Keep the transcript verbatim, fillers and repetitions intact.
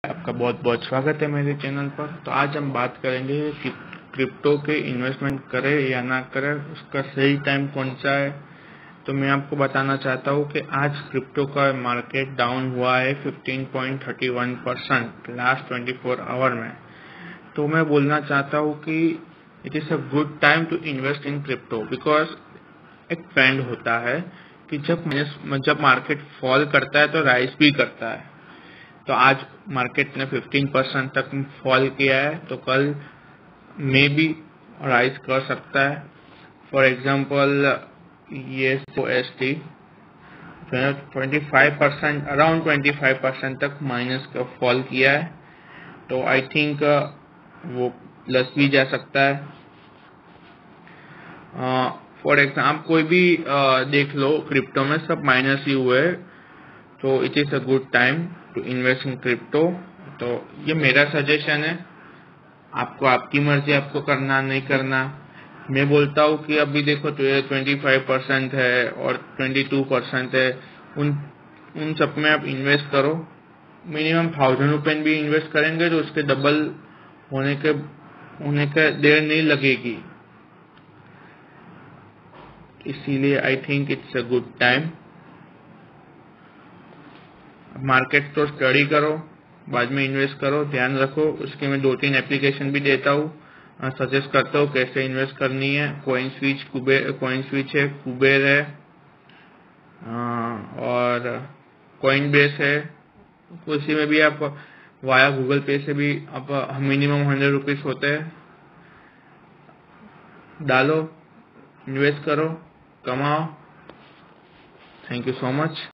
आपका बहुत बहुत स्वागत है मेरे चैनल पर। तो आज हम बात करेंगे कि क्रिप्टो के इन्वेस्टमेंट करें या ना करें, उसका सही टाइम कौन सा है। तो मैं आपको बताना चाहता हूँ कि आज क्रिप्टो का मार्केट डाउन हुआ है fifteen point thirty one percent last twenty four hour में। तो मैं बोलना चाहता हूँ कि it is a good time to invest in crypto, because एक ट्रेंड होता है कि जब जब मार्केट फॉल करता है तो राइज भी करता है। तो आज मार्केट ने फिफ्टीन परसेंट तक फॉल किया है, तो कल मे बी राइज कर सकता है। फॉर एग्जांपल ये S T twenty five percent around twenty five percent तक माइनस का फॉल किया है, तो आई थिंक वो प्लस भी जा सकता है। फॉर uh, एग्जाम्पल कोई भी uh, देख लो, क्रिप्टो में सब माइनस ही हुए, तो it is a good time to invest in crypto. तो ये मेरा सजेशन है, आपको आपकी मर्जी, आपको करना नहीं करना। मैं बोलता हूँ कि अभी देखो तो ये ट्वेंटी फाइव परसेंट है और ट्वेंटी टू परसेंट है, उन उन सब में आप इन्वेस्ट करो। मिनिमम थाउजेंड रुपये भी इन्वेस्ट करेंगे तो उसके डबल होने के होने का देर नहीं लगेगी। इसीलिए I think it's a good time. Market तो स्टडी करो, बाद में इन्वेस्ट करो, ध्यान रखो। उसके मैं दो तीन एप्लीकेशन भी देता हूँ, सजेस्ट करता हूँ कैसे इन्वेस्ट करनी है। Coin switch Kuber coin switch है, कुबेर है, आ, और कॉइन बेस है। उसी में भी आप वाया गूगल पे से भी आप मिनिमम हंड्रेड रुपीज होते हैं, डालो, इन्वेस्ट करो, कमाओ। Thank you so much.